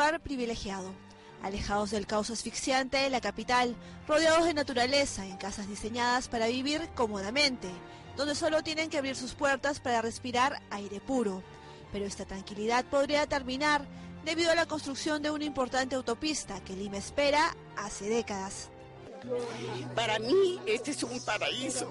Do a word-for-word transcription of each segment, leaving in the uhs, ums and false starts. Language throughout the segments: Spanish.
lugar privilegiado, alejados del caos asfixiante de la capital, rodeados de naturaleza, en casas diseñadas para vivir cómodamente, donde solo tienen que abrir sus puertas para respirar aire puro. Pero esta tranquilidad podría terminar debido a la construcción de una importante autopista que Lima espera hace décadas. Para mí este es un paraíso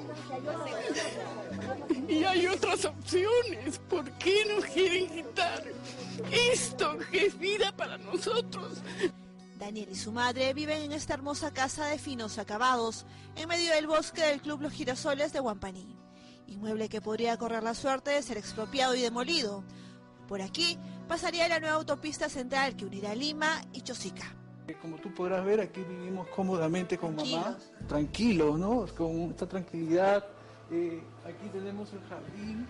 y hay otras opciones. ¿Por qué nos quieren quitar esto que es vida para nosotros? Daniel y su madre viven en esta hermosa casa de finos acabados en medio del bosque del Club Los Girasoles de Huampaní, inmueble que podría correr la suerte de ser expropiado y demolido. Por aquí pasaría la nueva autopista central que unirá Lima y Chosica. Como tú podrás ver, aquí vivimos cómodamente con mamá, tranquilos, ¿no? Con esta tranquilidad. Eh, aquí tenemos el jardín,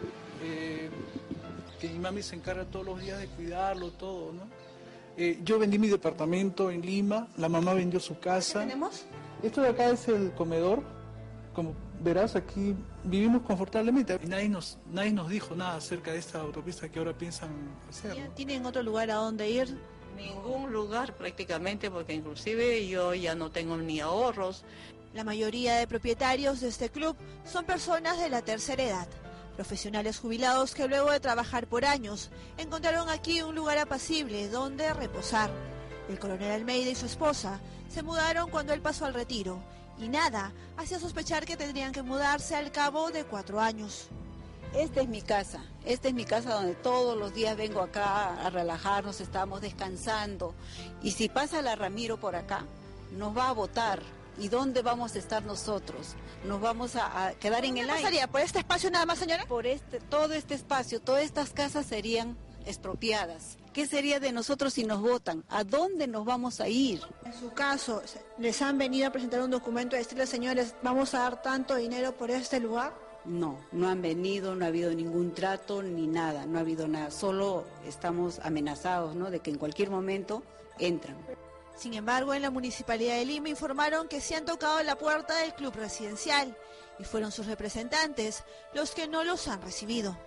eh, que mi mami se encarga todos los días de cuidarlo, todo, ¿no? Eh, yo vendí mi departamento en Lima, la mamá vendió su casa. ¿Qué tenemos? Esto de acá es el comedor. Como verás, aquí vivimos confortablemente. Y nadie nos, nadie nos dijo nada acerca de esta autopista que ahora piensan hacer, ¿no? ¿Tienen otro lugar a donde ir? Ningún lugar prácticamente, porque inclusive yo ya no tengo ni ahorros. La mayoría de propietarios de este club son personas de la tercera edad, profesionales jubilados que luego de trabajar por años encontraron aquí un lugar apacible donde reposar. El coronel Almeida y su esposa se mudaron cuando él pasó al retiro y nada hacía sospechar que tendrían que mudarse al cabo de cuatro años. Esta es mi casa, esta es mi casa donde todos los días vengo acá a relajarnos, estamos descansando. Y si pasa la Ramiro por acá, nos va a botar. ¿Y dónde vamos a estar nosotros? Nos vamos a, a quedar en el aire. ¿Qué pasaría? ¿Por este espacio nada más, señora? Por este, todo este espacio, todas estas casas serían expropiadas. ¿Qué sería de nosotros si nos votan? ¿A dónde nos vamos a ir? En su caso, ¿les han venido a presentar un documento y decirles, señores, vamos a dar tanto dinero por este lugar? No, no han venido, no ha habido ningún trato ni nada, no ha habido nada. Solo estamos amenazados, ¿no?, de que en cualquier momento entran. Sin embargo, en la Municipalidad de Lima informaron que se han tocado la puerta del club residencial y fueron sus representantes los que no los han recibido.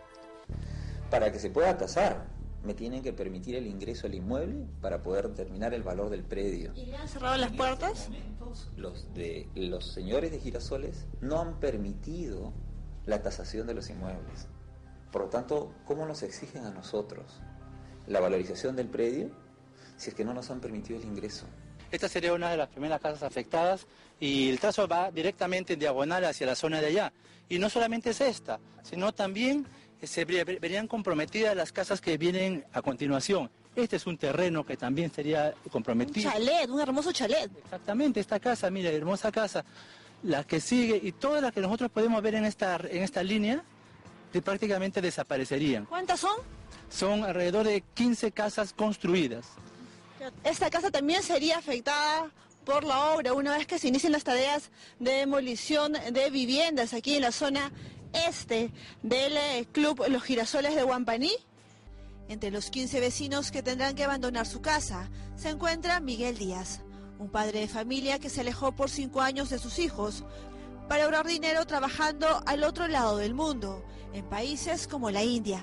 Para que se pueda tasar, me tienen que permitir el ingreso al inmueble para poder determinar el valor del predio. ¿Y le han cerrado las puertas? Los, de, los señores de Girasoles no han permitido la tasación de los inmuebles. Por lo tanto, ¿cómo nos exigen a nosotros la valorización del predio si es que no nos han permitido el ingreso? Esta sería una de las primeras casas afectadas y el trazo va directamente en diagonal hacia la zona de allá. Y no solamente es esta, sino también se verían comprometidas las casas que vienen a continuación. Este es un terreno que también sería comprometido. Un chalet, un hermoso chalet. Exactamente, esta casa, mira, hermosa casa. La que sigue y todas las que nosotros podemos ver en esta, en esta línea de prácticamente desaparecerían. ¿Cuántas son? Son alrededor de quince casas construidas. Esta casa también sería afectada por la obra una vez que se inicien las tareas de demolición de viviendas aquí en la zona este del eh, Club Los Girasoles de Huampaní. Entre los quince vecinos que tendrán que abandonar su casa se encuentra Miguel Díaz, un padre de familia que se alejó por cinco años de sus hijos para ahorrar dinero trabajando al otro lado del mundo, en países como la India.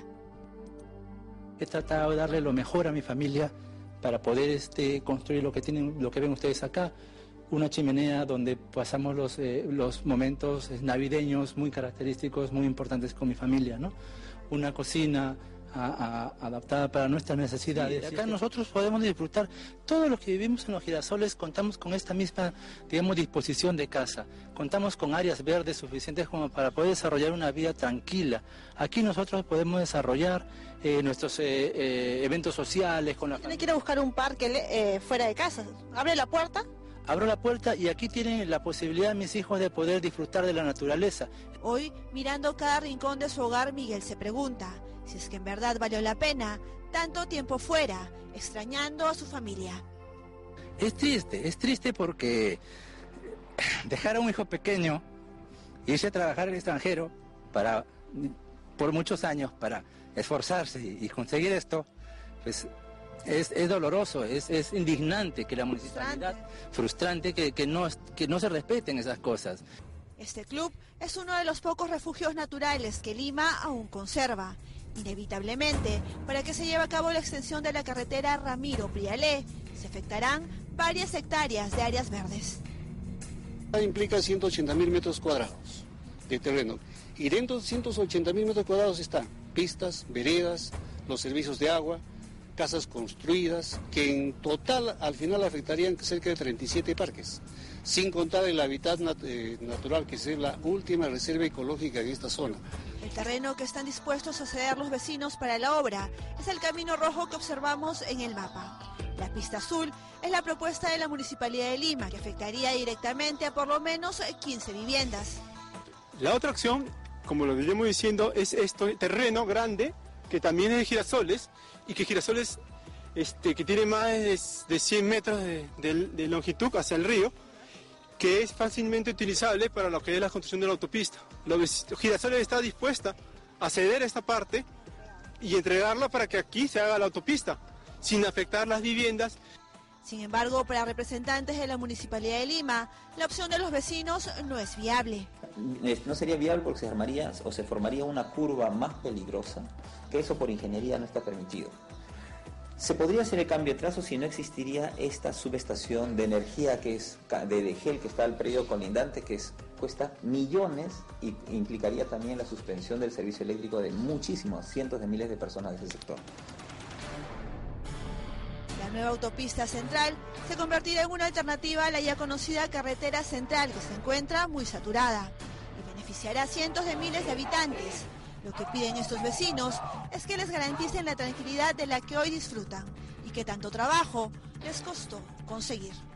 He tratado de darle lo mejor a mi familia para poder este, construir lo que tienen, lo que ven ustedes acá. Una chimenea donde pasamos los, eh, los momentos navideños muy característicos, muy importantes con mi familia, ¿no? Una cocina a, a, adaptada para nuestras necesidades. Sí, acá sí, nosotros podemos disfrutar, todos los que vivimos en Los Girasoles contamos con esta misma, digamos, disposición de casa. Contamos con áreas verdes suficientes como para poder desarrollar una vida tranquila. Aquí nosotros podemos desarrollar eh, nuestros eh, eh, eventos sociales con la familia. Tiene que ir a buscar un parque eh, fuera de casa. Abre la puerta. Abro la puerta y aquí tienen la posibilidad mis hijos de poder disfrutar de la naturaleza. Hoy, mirando cada rincón de su hogar, Miguel se pregunta si es que en verdad valió la pena tanto tiempo fuera, extrañando a su familia. Es triste, es triste porque dejar a un hijo pequeño, irse a trabajar al extranjero para, por muchos años para esforzarse y conseguir esto, pues Es, es doloroso, es, es indignante que la municipalidad, frustrante, frustrante que, que, no, que no se respeten esas cosas. Este club es uno de los pocos refugios naturales que Lima aún conserva Inevitablemente, para que se lleve a cabo la extensión de la carretera Ramiro Prialé, se afectarán varias hectáreas de áreas verdes. Implica ciento ochenta mil metros cuadrados de terreno, y dentro de ciento ochenta mil metros cuadrados están pistas, veredas, los servicios de agua, casas construidas, que en total al final afectarían cerca de treinta y siete parques, sin contar el hábitat nat eh, natural, que es la última reserva ecológica en esta zona. El terreno que están dispuestos a ceder los vecinos para la obra es el camino rojo que observamos en el mapa. La pista azul es la propuesta de la Municipalidad de Lima, que afectaría directamente a por lo menos quince viviendas. La otra opción, como lo venimos diciendo, es este terreno grande, que también es de girasoles, y que girasoles este, que tiene más de, de cien metros de, de, de longitud hacia el río, que es fácilmente utilizable para lo que es la construcción de la autopista. Los girasoles está dispuesta a ceder esta parte y entregarla para que aquí se haga la autopista, sin afectar las viviendas. Sin embargo, para representantes de la Municipalidad de Lima, la opción de los vecinos no es viable. No sería viable porque se armaría o se formaría una curva más peligrosa, que eso por ingeniería no está permitido. Se podría hacer el cambio de trazo si no existiría esta subestación de energía que es de Degel, que está al predio colindante, que es, cuesta millones y implicaría también la suspensión del servicio eléctrico de muchísimos, cientos de miles de personas de ese sector. La nueva autopista central se convertirá en una alternativa a la ya conocida carretera central, que se encuentra muy saturada, y beneficiará a cientos de miles de habitantes. Lo que piden estos vecinos es que les garanticen la tranquilidad de la que hoy disfrutan y que tanto trabajo les costó conseguir.